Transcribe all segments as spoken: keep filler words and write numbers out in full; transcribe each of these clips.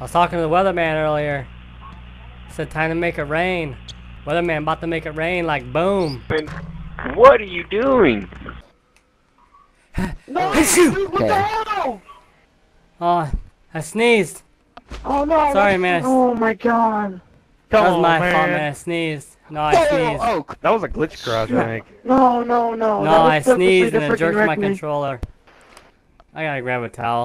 I was talking to the weatherman earlier. Said time to make it rain. Weatherman about to make it rain like boom. And what are you doing? No! Dude, what the hell? Oh, I sneezed. Oh no! Sorry, man. Oh my god. That was Come my on, fault, man. man. I sneezed. No, I sneezed. Oh, that was a glitch crash, I think. No, no, no. No, that was I purposely sneezed to and it freaking jerked wreck my me. controller. I gotta grab a towel.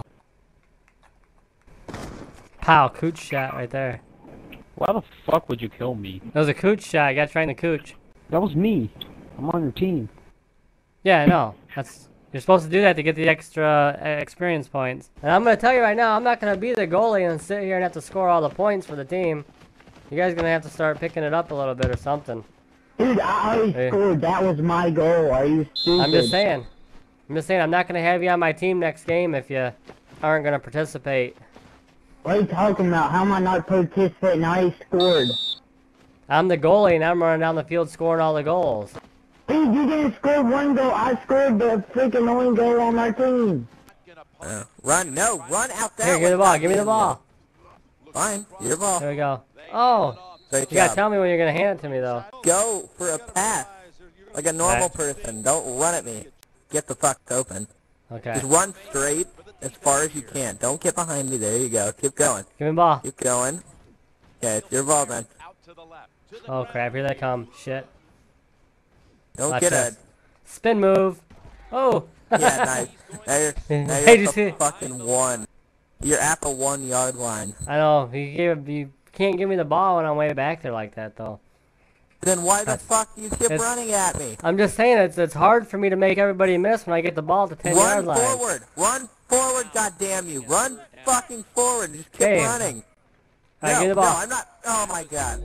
Pow, cooch shot right there. Why the fuck would you kill me? That was a cooch shot. I got right in the cooch. That was me. I'm on your team. Yeah, I know. That's you're supposed to do that to get the extra uh, experience points. And I'm gonna tell you right now, I'm not gonna be the goalie and sit here and have to score all the points for the team. You guys gonna have to start picking it up a little bit or something. Dude, I already Hey. scored. That was my goal. Are you stupid? I'm just saying. I'm just saying. I'm not gonna have you on my team next game if you aren't gonna participate. What are you talking about? How am I not participating? I already scored. I'm the goalie and I'm running down the field scoring all the goals. Dude, you didn't score one goal. I scored the freaking only goal on my team. Uh, run, no, run out that Here, give me the way, ball. Give me the goddamn ball. you. Fine, your ball. There we go. Oh, Great you gotta job. tell me when you're gonna hand it to me though. Go for a pass, like a normal Right. person. Don't run at me. Get the fuck open. Okay. Just run straight as far as you can. Don't get behind me. There you go. Keep going. Give me the ball. Keep going. Okay, it's your ball then. Oh crap, here they come. Shit. Don't Watch get this. a... Spin move. Oh. Yeah, nice. Now you're, now Hey, you're did you at see- the fucking one. You're at the one yard line. I know. You gave you can't give me the ball when I'm way back there like that though. Then why the fuck do you keep It's- running at me? I'm just saying it's it's hard for me to make everybody miss when I get the ball at the ten yard Run line. forward. Run forward, goddamn you. Run fucking forward. Just keep Hey. running. All right, no, give me the ball. no, I'm not. Oh my god.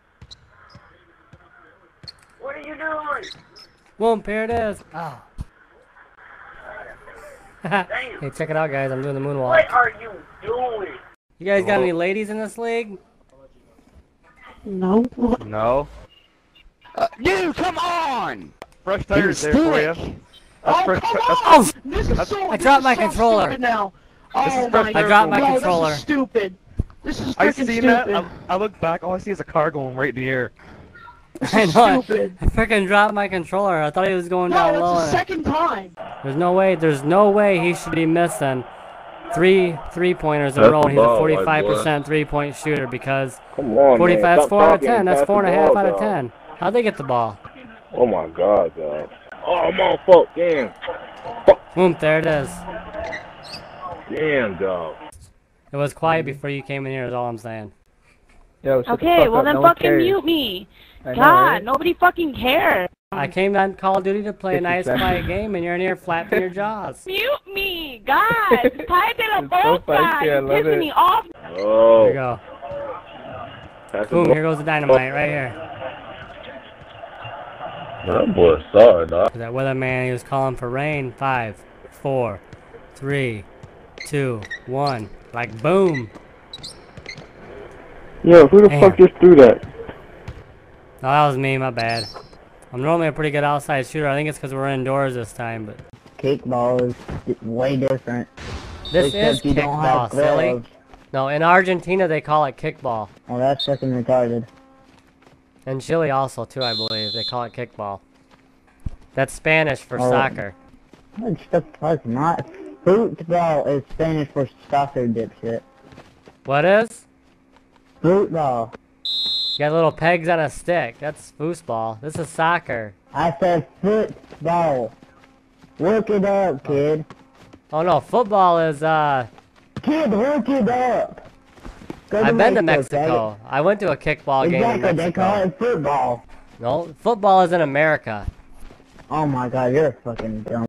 What are you doing? Boom, here it is. Oh. Hey, check it out, guys. I'm doing the moonwalk. What are you doing? You guys got any ladies in this league? No. No. Uh, dude, come on! Fresh tires there do for it. you. Oh, fresh- come that's- on! This is so. I this dropped is my so controller. stupid now. This is Oh fresh my I dropped my God. controller. This is stupid. This is I freaking seen stupid. that. I, I look back. All I see is a car going right in the air. I know. I, Stupid. I freaking dropped my controller. I thought he was going No, down that's low. the and- second time. There's no way. There's no way he should be missing three three pointers in a That's row. the And he's a ball, my forty-five boy. percent three point shooter because Come on, forty-five man. is Stop four out of talking ten. and That's pass four and the a half ball, out of dog. ten. How'd they get the ball? Oh my god, dog. Oh, I'm on fuck, damn. Fuck, Boom, there it is. damn, dog. It was quiet before you came in here. Is all I'm saying. Yo, shut the Okay, fuck well up. then No one fucking cares. mute me. I know, God, right? nobody fucking cares. I came on Call of Duty to play a It's nice, exactly- quiet game, and you're in here flapping your jaws. Mute me, God. Cállate la It's so boca. funny, I You're love pissing it. me off. There you Oh, go. pass the Boom, ball. here goes the dynamite right here. That boy sorry, dog. That weatherman, he was calling for rain. Five, four, three, two, one. Like boom. Yo, who the Damn. fuck just threw that? No, that was me, my bad. I'm normally a pretty good outside shooter. I think it's because we're indoors this time, but Kickball is di- way different. this Except is you don't kickball, have silly. gloves. No, in Argentina they call it kickball. Oh, that's fucking retarded. In Chile also, too, I believe. They call it kickball. That's Spanish for Oh. soccer. What the fuck? Not football is Spanish for soccer, dipshit. What is? Football. You got little pegs on a stick. That's foosball. This is soccer. I said football. Look it up, kid. Oh no, football is, uh... Kid, look it up. Go I've been to faggot. Mexico. I went to a kickball game in Exactly, they call Mexico. it football. No, football is in America. Oh my god, you're fucking dumb.